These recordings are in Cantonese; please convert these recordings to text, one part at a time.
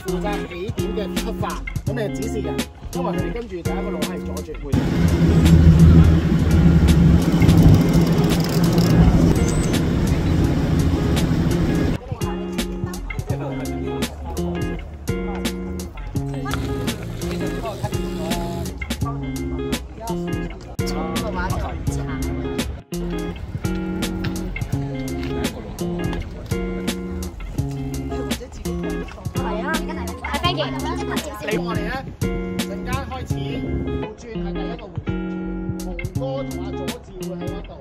負責起點嘅出發，咁你係指示人，因為佢哋跟住第一個路係左轉回。你我哋咧陣間開始會轉係第一個回旋，毛哥同阿佐治會喺嗰度。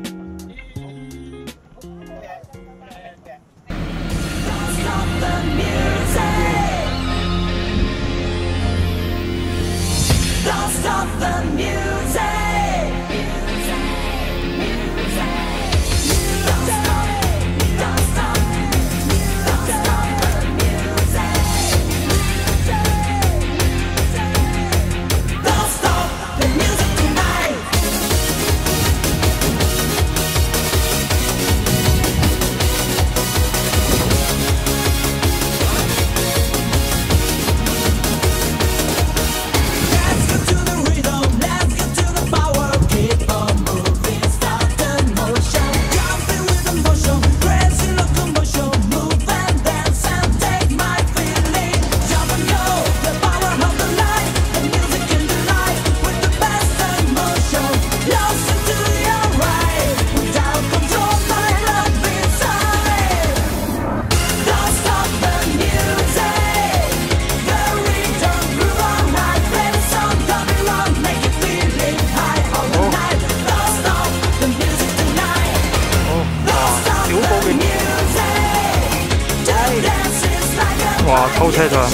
哇！抽車場，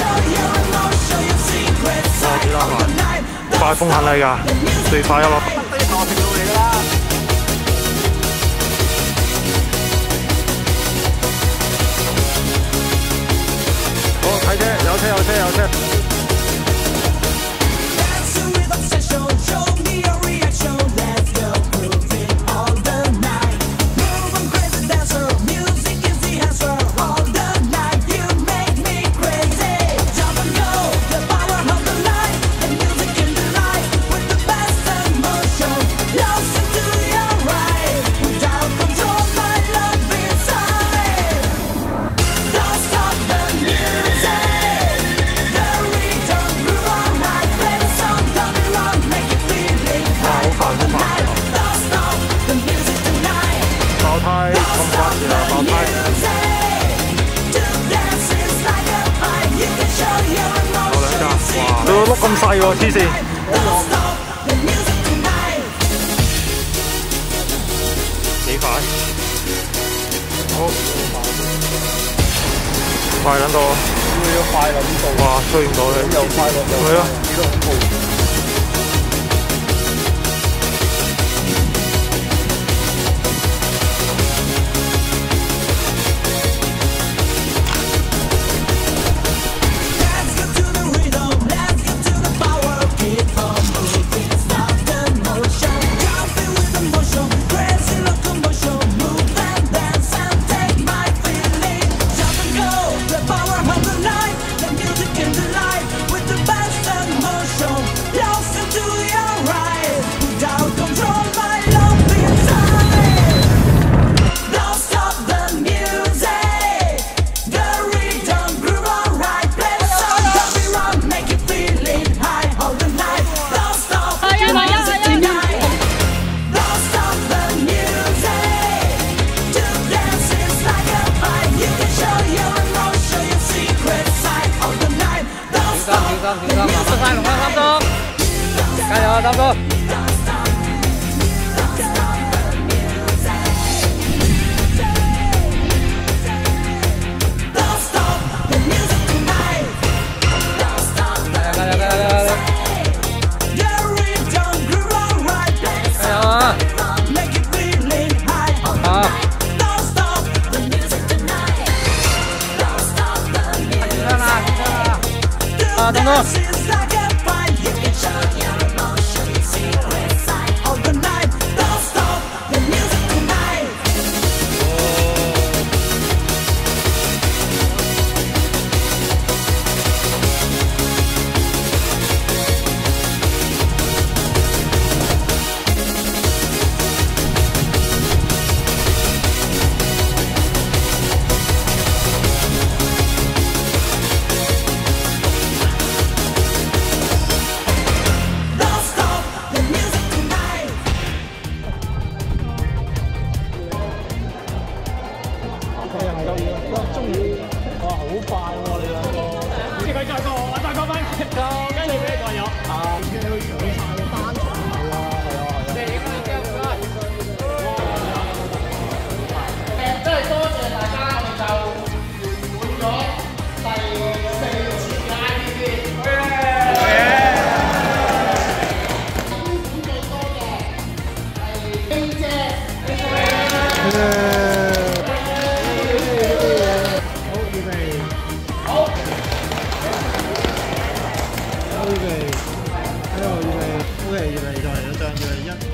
哇！幾多快？快風肯嚟㗎，最快一粒。好，睇車，有車有車有車。佢個轆咁細喎，黐線！幾快？好，快撚到！要快撚到！哇，追唔到你！又快落又係啊！幾多恐怖！加油啊，三哥！啊，东东！ 預備，喺度預備 ，OK， 預備就係一張，預備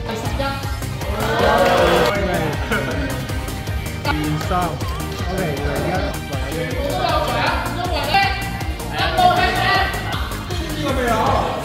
1、2、3 ，OK， 預備1，來。